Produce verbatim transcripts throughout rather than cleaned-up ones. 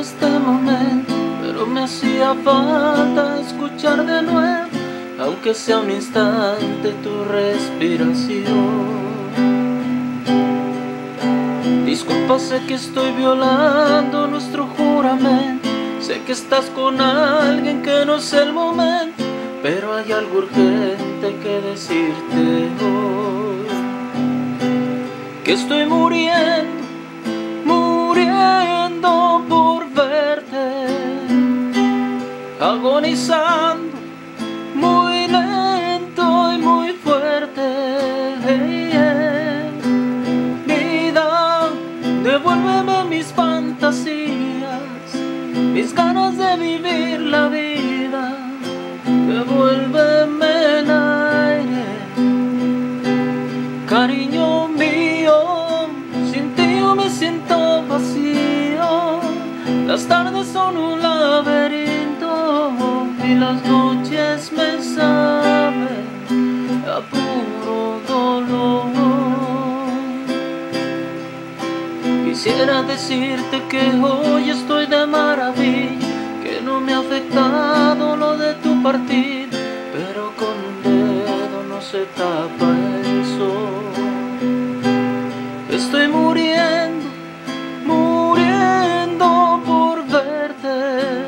este momento, pero me hacía falta escuchar de nuevo, aunque sea un instante, tu respiración. Disculpa, sé que estoy violando nuestro juramento, sé que estás con alguien que no es el momento, pero hay algo urgente que decirte hoy. Que estoy muriendo, muriendo por verte, agonizando, muy lento y muy fuerte. Hey, yeah. Vida, devuélveme mis fantasías, mis ganas de vivir la vida, devuélveme el aire, cariño mío, sin ti yo me siento vacío. Las tardes son un laberinto y las noches me saben a puro dolor. Quisiera decirte que hoy estoy de maravilla, que no me ha afectado lo de tu partida, pero con un dedo no se tapa el sol. Estoy muriendo, muriendo por verte,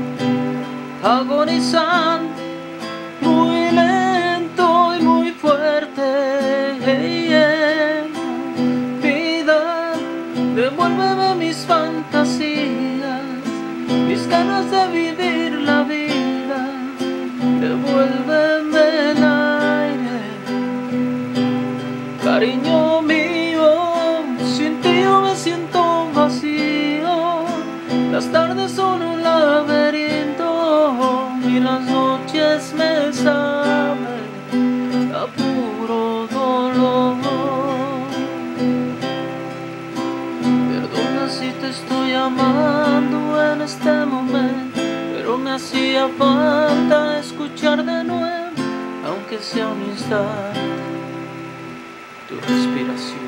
agonizando, muy lento y muy fuerte. Hey, yeah. Vida, devuélveme mis fantasías, mis ganas de vivir la vida, devuélveme el aire, cariño mío, sin ti yo me siento vacío. Las tardes son un laberinto y las noches me saben a puro dolor. Perdona si te estoy amando en este momento, pero me hacía falta escuchar de nuevo, aunque sea un instante, tu respiración.